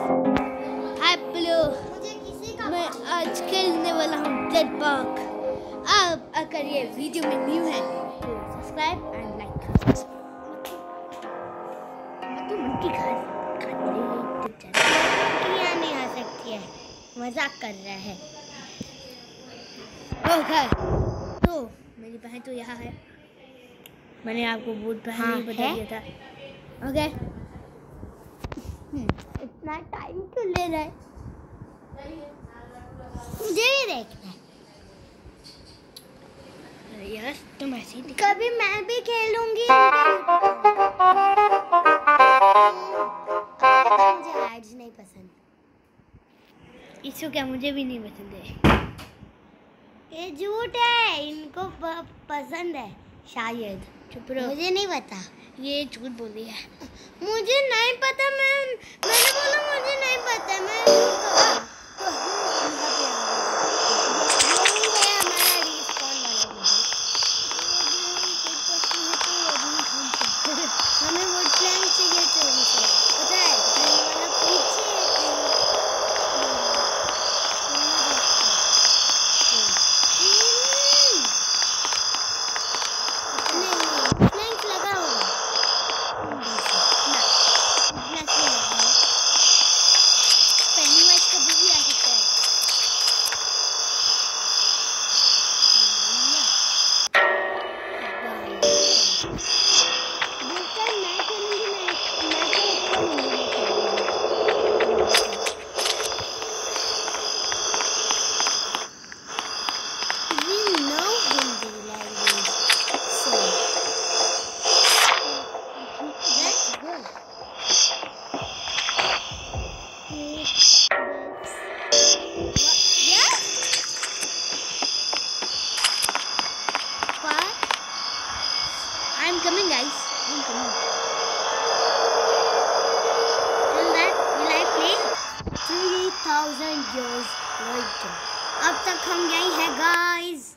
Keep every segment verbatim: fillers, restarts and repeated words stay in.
हाय blue, मैं आज खेलने वाला हूँ डेड पार्क। अब अगर ये वीडियो में न्यू है तो सब्सक्राइब एंड लाइक कर। तो मंकी खा यहाँ नहीं आ सकती है, मजाक कर रहा है। ओके, तो मेरी बहन तो यहाँ है। मैंने आपको बहुत पहले ही बता दिया था। ओके, इतना टाइम क्यों ले रहा है? मुझे भी देखना है। अरे यार तुम ऐसे ही कभी मैं भी खेलूंगी। मुझे एड्स नहीं पसंद। इसको क्या, मुझे भी नहीं पसंद है। ये झूठ है, इनको पसंद है शायद। चुप रहो, मुझे नहीं पता। ये झूठ बोली है। मुझे नहीं पता। मैं मैंने बोला मुझे नहीं पता। मैं हमें वो प्लान चाहिए पता है वाला पीछे I'm coming, guys. I'm coming. Till that, will I play? Three thousand years later. अब तक हम यही है, guys.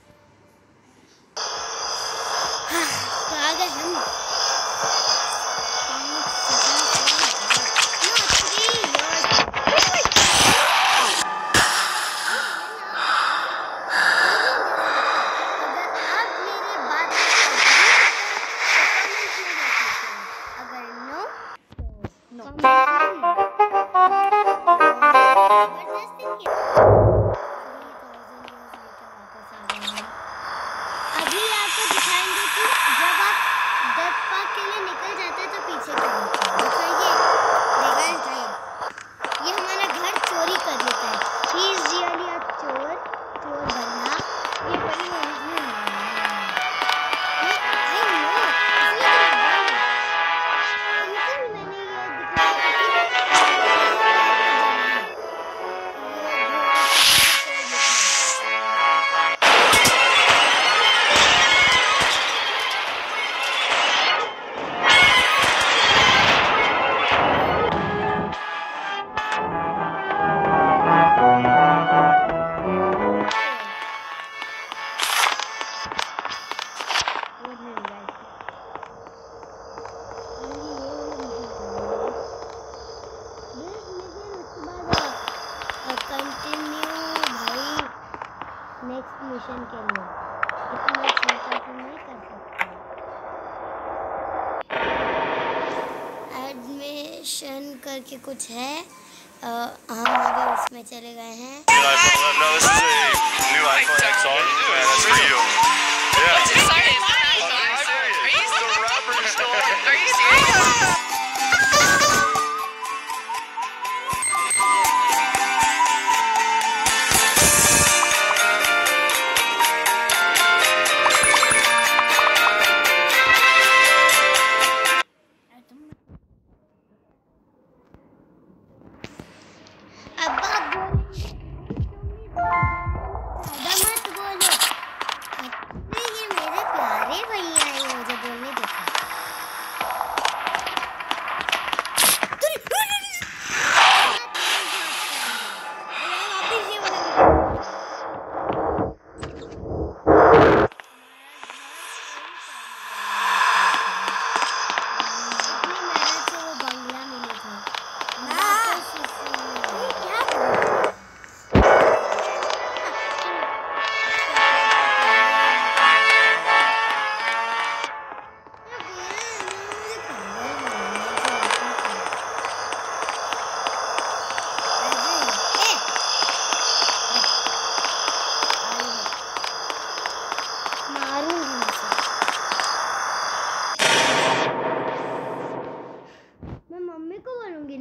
तो आ गए हम. अभी आपको दिखाएंगे कि जब आप डेड पार्क के लिए निकल जाते हैं तो पीछे क्या होता है। दिखाइए, निकल जाइए। ये हमारा घर चोरी कर लेता है। ही इज रियली अ चोर। चोर बनना ये बड़ी मुश्किल है। आई नो, इसलिए मैंने ये दिखाया। नेक्स्ट मिशन के लिए इतना छोटा तो नहीं कर सकते। एडमिशन करके कुछ है। आ, हम अभी उसमें चले गए हैं।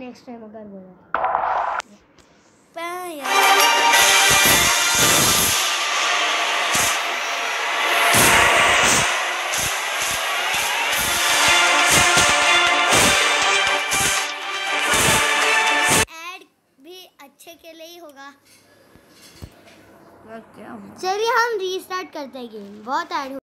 नेक्स्ट टाइम अगर बोला ऐड भी अच्छे के लिए ही होगा। चलिए हम रीस्टार्ट करते हैं गेम, बहुत ऐड